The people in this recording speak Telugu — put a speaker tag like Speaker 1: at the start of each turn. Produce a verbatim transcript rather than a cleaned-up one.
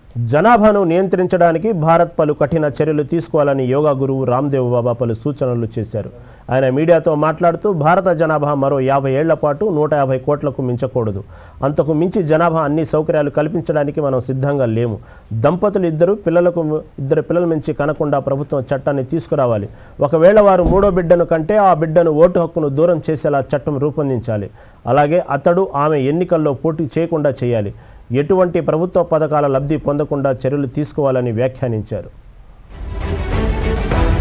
Speaker 1: జనాభాను నియంత్రించడానికి భారత్ పలు కఠిన చర్యలు తీసుకోవాలని యోగా గురువు రామ్దేవ్ బాబా పలు సూచనలు చేశారు. ఆయన మీడియాతో మాట్లాడుతూ భారత జనాభా మరో యాభై ఏళ్ల పాటు నూట యాభై కోట్లకు మించకూడదు. అంతకు మించి జనాభా అన్ని సౌకర్యాలు కల్పించడానికి మనం సిద్ధంగా లేము. దంపతులు ఇద్దరు పిల్లలకు ఇద్దరు పిల్లల నుంచి కనకుండా ప్రభుత్వం చట్టాన్ని తీసుకురావాలి. ఒకవేళ వారు మూడో బిడ్డను కంటే ఆ బిడ్డను ఓటు హక్కును దూరం చేసేలా చట్టం రూపొందించాలి. అలాగే అతడు ఆమె ఎన్నికల్లో పోటీ చేయకుండా చేయాలి. ఎటువంటి ప్రభుత్వ పథకాల లబ్ధి పొందకుండా చర్యలు తీసుకోవాలని వ్యాఖ్యానించారు.